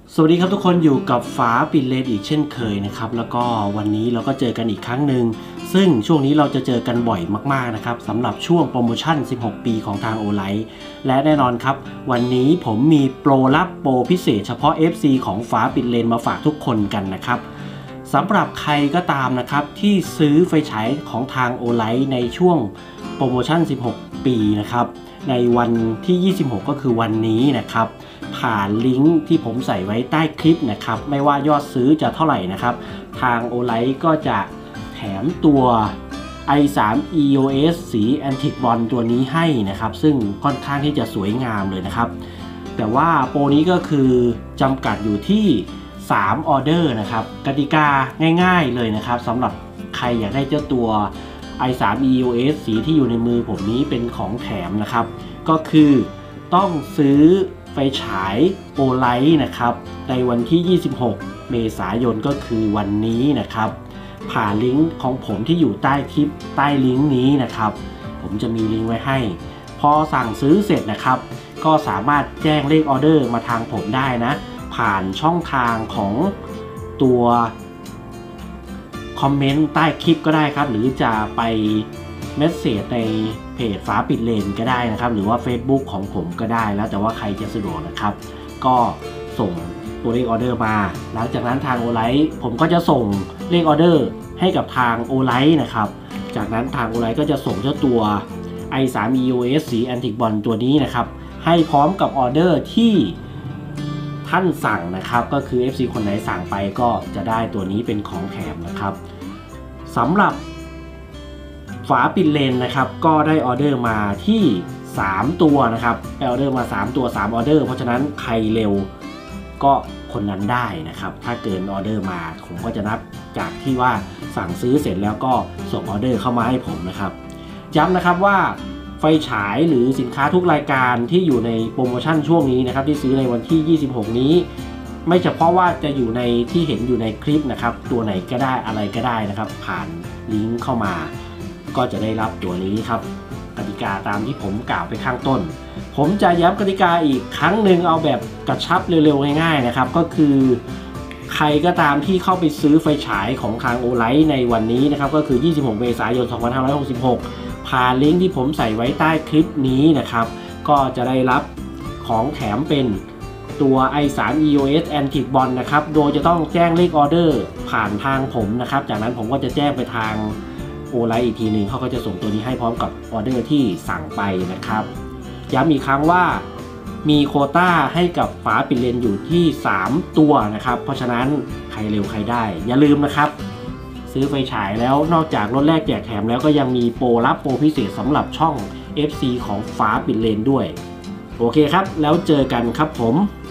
สวัสดีครับทุกคนอยู่กับฟ้าปิดเลนอีกเช่นเคยนะครับแล้วก็วันนี้เราก็เจอกันอีกครั้งหนึ่งซึ่งช่วงนี้เราจะเจอกันบ่อยมากๆนะครับสำหรับช่วงโปรโมชั่น16 ปีของทาง Olight และแน่นอนครับวันนี้ผมมีโปรลับโปรพิเศษเฉพาะ FC ของฟ้าปิดเลนมาฝากทุกคนกันนะครับสำหรับใครก็ตามนะครับที่ซื้อไฟฉายของทาง Olight ในช่วงโปรโมชั่น16 ปีนะครับในวันที่ 26 ก็คือวันนี้นะครับผ่านลิงก์ที่ผมใส่ไว้ใต้คลิปนะครับไม่ว่ายอดซื้อจะเท่าไหร่นะครับทาง Olight ก็จะแถมตัว i3 EOS สี Antique Bond ตัวนี้ให้นะครับซึ่งค่อนข้างที่จะสวยงามเลยนะครับแต่ว่าโปรนี้ก็คือจำกัดอยู่ที่3ออเดอร์นะครับกติกาง่ายๆเลยนะครับสำหรับใครอยากได้เจ้าตัว i3 EOS สีที่อยู่ในมือผมนี้เป็นของแถมนะครับก็คือต้องซื้อไฟฉาย Olight นะครับในวันที่ 26 เมษายนก็คือวันนี้นะครับผ่านลิงก์ของผมที่อยู่ใต้คลิปใต้ลิงก์นี้นะครับผมจะมีลิงก์ไว้ให้พอสั่งซื้อเสร็จนะครับก็สามารถแจ้งเลขออเดอร์มาทางผมได้นะผ่านช่องทางของตัวคอมเมนต์ใต้คลิปก็ได้ครับหรือจะไปเมสเสจในเพจฟ้าปิดเลนก็ได้นะครับหรือว่า Facebook ของผมก็ได้แล้วแต่ว่าใครจะสะดวกนะครับก็ส่งตัวเลขออเดอร์มาหลังจากนั้นทาง Olight ผมก็จะส่งเลขออเดอร์ให้กับทาง Olight นะครับจากนั้นทาง Olight ก็จะส่งเจ้าตัว i3 EOS สี Antique Bond ตัวนี้นะครับให้พร้อมกับออเดอร์ที่ท่านสั่งนะครับก็คือ FC คนไหนสั่งไปก็จะได้ตัวนี้เป็นของแถมนะครับสำหรับฝาปิดเลนนะครับก็ได้ออเดอร์มาที่3ตัวนะครับได้ออเดอร์มา3ตัว3ออเดอร์เพราะฉะนั้นใครเร็วก็คนนั้นได้นะครับถ้าเกินออเดอร์มาผมก็จะนับจากที่ว่าสั่งซื้อเสร็จแล้วก็ส่งออเดอร์เข้ามาให้ผมนะครับย้ำนะครับว่าไฟฉายหรือสินค้าทุกรายการที่อยู่ในโปรโมชั่นช่วงนี้นะครับที่ซื้อในวันที่26นี้ไม่เฉพาะว่าจะอยู่ในที่เห็นอยู่ในคลิปนะครับตัวไหนก็ได้อะไรก็ได้นะครับผ่านลิงก์เข้ามาก็จะได้รับตัวนี้ครับกติกาตามที่ผมกล่าวไปข้างต้นผมจะย้ำกติกาอีกครั้งหนึ่งเอาแบบกระชับเร็วๆง่ายๆนะครับก็คือใครก็ตามที่เข้าไปซื้อไฟฉายของทาง Olight ในวันนี้นะครับก็คือ26 เมษายน 2566ผ่านลิงก์ที่ผมใส่ไว้ใต้คลิปนี้นะครับก็จะได้รับของแถมเป็นตัว i3 EOS Antique Bond นะครับโดยจะต้องแจ้งเลขออเดอร์ผ่านทางผมนะครับจากนั้นผมก็จะแจ้งไปทางOlight อีกทีหนึ่งเขาก็จะส่งตัวนี้ให้พร้อมกับออเดอร์ที่สั่งไปนะครับย้ำอีกครั้งว่ามีโควต้าให้กับฝาปิดเลนอยู่ที่3ตัวนะครับเพราะฉะนั้นใครเร็วใครได้อย่าลืมนะครับซื้อไฟฉายแล้วนอกจากลดแลกแจกแถมแล้วก็ยังมีโปรลับโปรพิเศษสำหรับช่อง FC ของฟ้าปิดเลนด้วยโอเคครับแล้วเจอกันครับผม